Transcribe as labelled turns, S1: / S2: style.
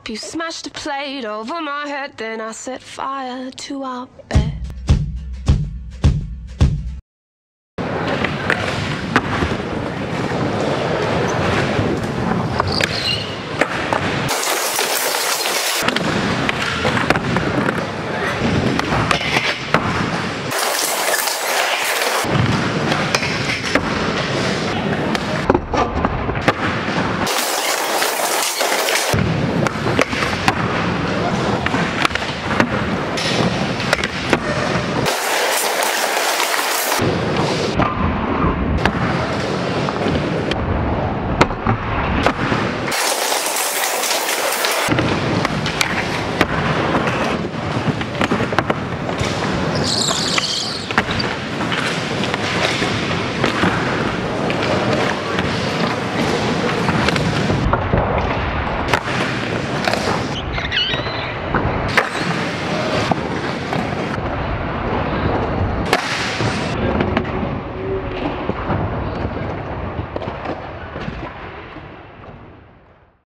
S1: You smashed a plate over my head, then I set fire to our bed.